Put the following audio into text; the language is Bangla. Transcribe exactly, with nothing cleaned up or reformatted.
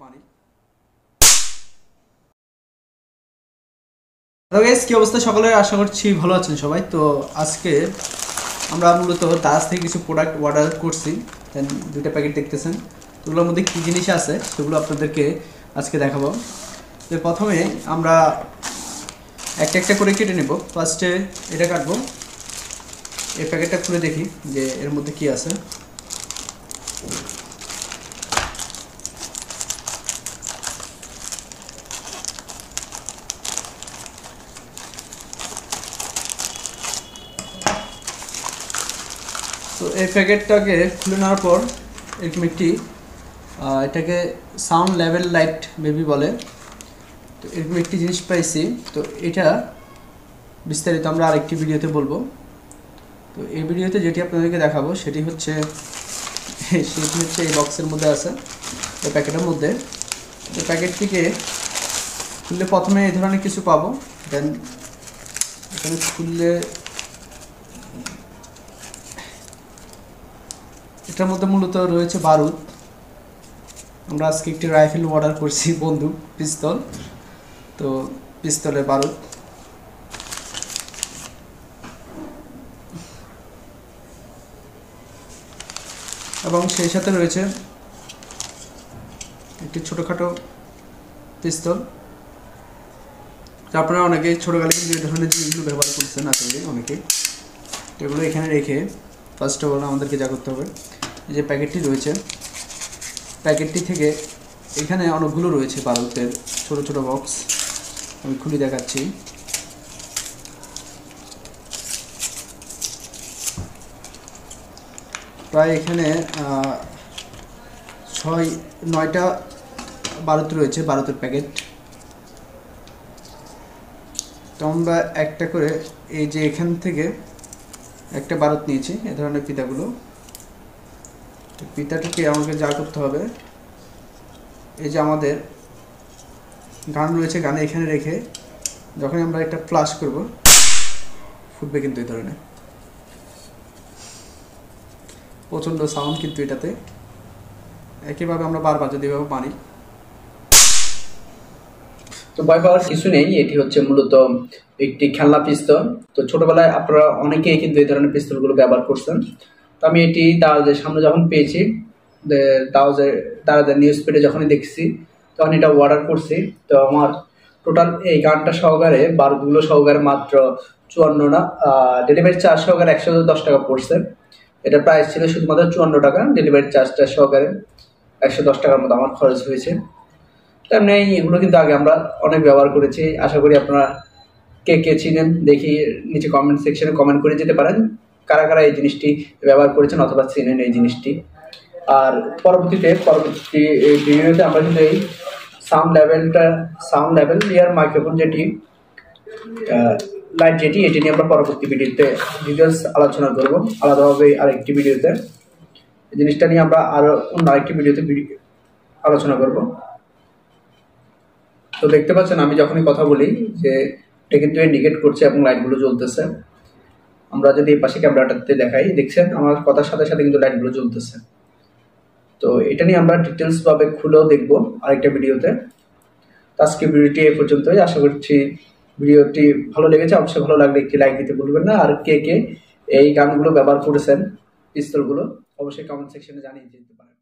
পানি। হ্যালো গাইস, কি অবস্থা সকলের? আশা করছি ভালো আছেন সবাই। তো আজকে আমরা মূলত দারাজ থেকে কিছু প্রোডাক্ট অর্ডার করছি, দেন দুইটা প্যাকেট দেখতেছেন। তো ওগুলোর মধ্যে কী জিনিস আছে সেগুলো আপনাদেরকে আজকে দেখাবো। তো প্রথমে আমরা একটা একটা করে কেটে নেব। ফার্স্টে এটা কাটবো। এই প্যাকেটটা খুলে দেখি যে এর মধ্যে কি আছে। তো এই প্যাকেটটাকে খুলে নেওয়ার পর এরকম একটি এটাকে সাউন্ড লেভেল লাইট বেবি বলে। তো এরকম একটি জিনিস পাইছি। তো এটা বিস্তারিত আমরা আরেকটি ভিডিওতে বলবো। তো এই ভিডিওতে যেটি আপনাদেরকে দেখাবো সেটি হচ্ছে সেটি হচ্ছে এই বক্সের মধ্যে আছে, এই প্যাকেটের মধ্যে। এই প্যাকেটটিকে খুললে প্রথমে এই ধরনের কিছু পাবো। দেন এখানে খুললে এটার মধ্যে মূলত রয়েছে বারুদ। আমরা আজকে একটি রাইফেল অর্ডার করছি, বন্দুক, পিস্তল। তো পিস্তলের বারুদ। এবং সেই সাথে রয়েছে একটি ছোটোখাটো পিস্তল। আপনারা অনেকে ছোটোকালে কিন্তু এই ধরনের জিনিসগুলো ব্যবহার করছেন আসলে অনেকে। এগুলো এখানে রেখে ফার্স্ট অফ অল আমাদেরকে যা করতে হবে, যে প্যাকেটটি রয়েছে, প্যাকেটটি থেকে এখানে অনেকগুলো রয়েছে বারুদের ছোট ছোট বক্স। আমি খুলে দেখাচ্ছি। প্রায় এখানে ছয় নয়টা বারুদ রয়েছে, বারুদের প্যাকেট। তো আমরা একটা করে এই যে এখান থেকে একটা বারুদ নিয়েছি, এ ধরনের পিতাগুলো। তো পিতাটিকে আমাকে যা করতে হবে, এই যে আমাদের গান রয়েছে, গানে এখানে রেখে যখন আমরা একটা ফ্লাশ করব ফুটবে কিন্তু এই ধরনের প্রচণ্ড সাউন্ড কিন্তু এটাতে। একইভাবে আমরা বারবার যদি এভাবে পানি। তো ভয় পাওয়ার কিছু নেই। এটি হচ্ছে মূলত একটি খেলনা পিস্তল। তো ছোটবেলায় আপনারা অনেকেই কিন্তু এই ধরনের পিস্তলগুলো ব্যবহার করছেন। তো আমি এটি দারাজের সামনে যখন পেয়েছি, দারাজের দারাজের নিউজ পেডে যখনই দেখছি তখন এটা অর্ডার করছি। তো আমার টোটাল এই গানটা সহকারে বারুদগুলো সহকারে মাত্র চুয়ান্ন না, ডেলিভারি চার্জ সহকারে একশো দশ টাকা পড়ছে। এটা প্রাইস ছিল শুধুমাত্র চুয়ান্ন টাকা, ডেলিভারি চার্জটা সহকারে একশো দশ টাকার মতো আমার খরচ হয়েছে। তেমনি এগুলো কিন্তু আগে আমরা অনেক ব্যবহার করেছি। আশা করি আপনারা কে কে চিনেন দেখি নিচে কমেন্ট সেকশনে কমেন্ট করে যেতে পারেন কারা কারা এই জিনিসটি ব্যবহার করেছেন অথবা চিনেন এই জিনিসটি। আর পরবর্তীতে পরবর্তী এই ভিডিওতে আমরা কিন্তু এই সাউন্ড লেভেলটা সাউন্ড লেভেল ইয়ার মাইক্রোফোন যেটি লাইট যেটি এটি নিয়ে আমরা পরবর্তী ভিডিওতে ডিটেলস আলোচনা করব আলাদাভাবে আরেকটি ভিডিওতে। এই জিনিসটা নিয়ে আমরা আরও অন্য আরেকটি ভিডিওতে আলোচনা করব। তো দেখতে পাচ্ছেন আমি যখনই কথা বলি যে এটা কিন্তু ইন্ডিকেট করছে এবং লাইটগুলো জ্বলতেছে। আমরা যদি এই পাশে ক্যামেরাটাতে দেখাই, দেখছেন আমার কথার সাথে সাথে কিন্তু লাইটগুলো জ্বলতেছে। তো এটা নিয়ে আমরা ডিটেলস ভাবে খুলেও দেখবো আরেকটা ভিডিওতে। তো আজকে ভিডিওটি এই পর্যন্তই। আশা করছি ভিডিওটি ভালো লেগেছে। অবশ্যই ভালো লাগলে একটি লাইক দিতে ভুলবেন না। আর কে কে এই গানগুলো ব্যবহার করেছেন পিস্তলগুলো অবশ্যই কমেন্ট সেকশনে জানিয়ে দিতে পারেন।